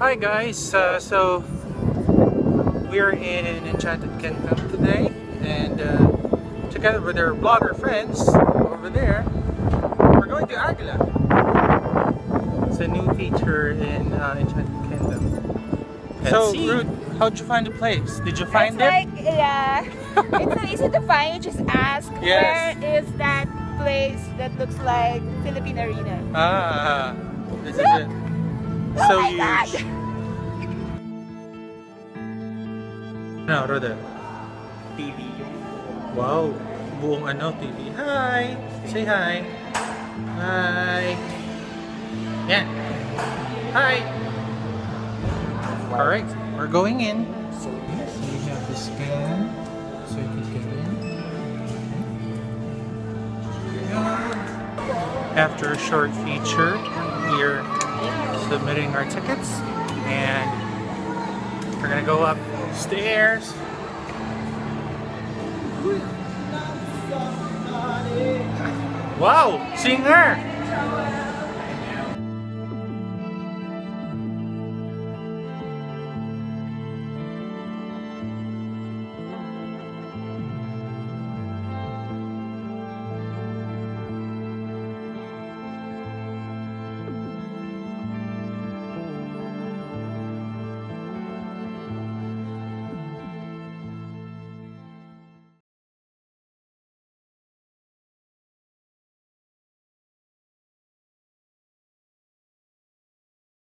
Hi guys, so we're in Enchanted Kingdom today, and together with our blogger friends over there, we're going to Agila. It's a new feature in Enchanted Kingdom. So, Ruth, how'd you find the place? Did you find it? Yeah, it's so easy to find. You just ask, Yes. where is that place that looks like Philippine Arena? Ah, this is it. Oh So my huge. God. Ano, Roda? TV. Wow, buong ano, TV. Hi! Say hi! Hi! Yeah! Hi! Alright, we're going in. So you have to scan so you can get in. After a short feature, we're submitting our tickets and we're gonna go upstairs. Wow! Singer!